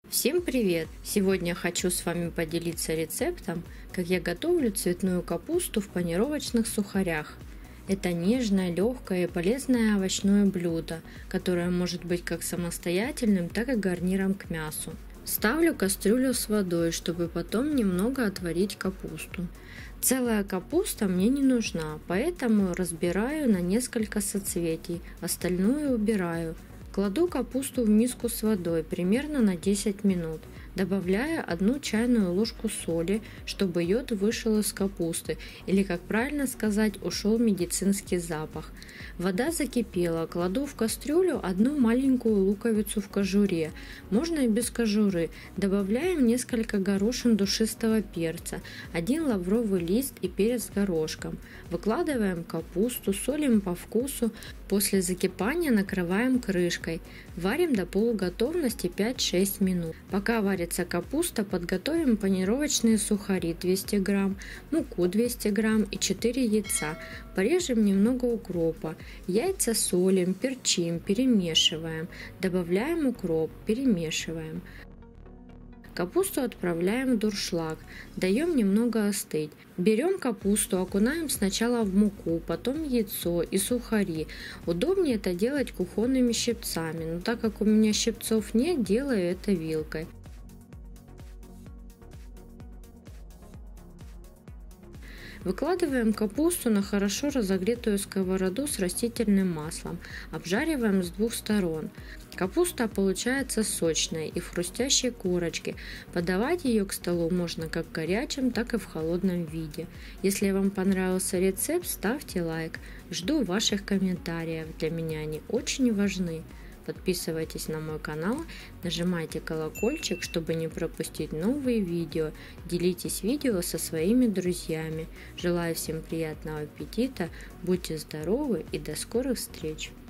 Всем привет! Сегодня хочу с вами поделиться рецептом, как я готовлю цветную капусту в панировочных сухарях. Это нежное, легкое и полезное овощное блюдо, которое может быть как самостоятельным, так и гарниром к мясу. Ставлю кастрюлю с водой, чтобы потом немного отварить капусту. Целая капуста мне не нужна, поэтому разбираю на несколько соцветий, остальное убираю. Кладу капусту в миску с водой примерно на 10 минут. Добавляю 1 чайную ложку соли, чтобы йод вышел из капусты, или, как правильно сказать, ушел медицинский запах. Вода закипела, кладу в кастрюлю 1 маленькую луковицу в кожуре, можно и без кожуры. Добавляем несколько горошин душистого перца, 1 лавровый лист и перец горошком. Выкладываем капусту, солим по вкусу. После закипания накрываем крышкой. Варим до полуготовности 5-6 минут. Пока варится капуста, подготовим панировочные сухари 200 грамм, муку 200 грамм и 4 яйца. Порежем немного укропа. Яйца солим, перчим, перемешиваем. Добавляем укроп, перемешиваем. Капусту отправляем в дуршлаг, даем немного остыть. Берем капусту, окунаем сначала в муку, потом яйцо и сухари. Удобнее это делать кухонными щипцами, но так как у меня щипцов нет, делаю это вилкой. Выкладываем капусту на хорошо разогретую сковороду с растительным маслом. Обжариваем с 2 сторон. Капуста получается сочной и в хрустящей корочке. Подавать ее к столу можно как в горячем, так и в холодном виде. Если вам понравился рецепт, ставьте лайк. Жду ваших комментариев, для меня они очень важны. Подписывайтесь на мой канал, нажимайте колокольчик, чтобы не пропустить новые видео. Делитесь видео со своими друзьями. Желаю всем приятного аппетита, будьте здоровы и до скорых встреч!